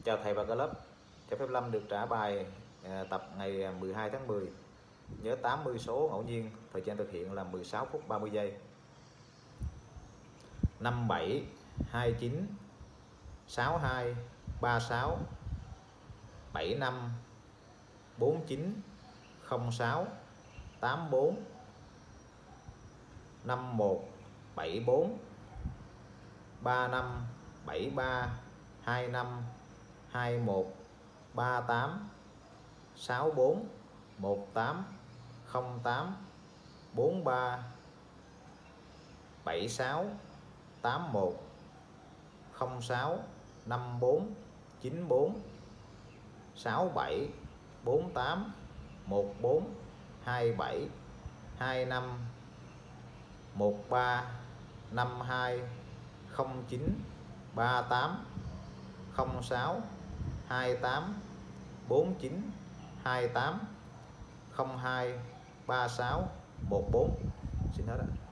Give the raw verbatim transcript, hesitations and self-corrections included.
Chào thầy và cả lớp. Cho phép Lâm được trả bài à, tập ngày mười hai tháng mười. Nhớ tám mươi số ngẫu nhiên, thời gian thực hiện là mười sáu phút ba mươi giây. năm bảy hai chín sáu hai ba sáu bảy năm bốn chín không sáu tám bốn năm một bảy bốn ba năm bảy ba hai năm hai một ba tám sáu bốn một tám không tám bốn ba bảy sáu tám một không sáu năm bốn chín bốn sáu bảy bốn tám một bốn hai bảy hai năm một ba năm hai không chín ba tám không sáu hai tám bốn chín hai tám không hai ba sáu một bốn. Xin hết ạ.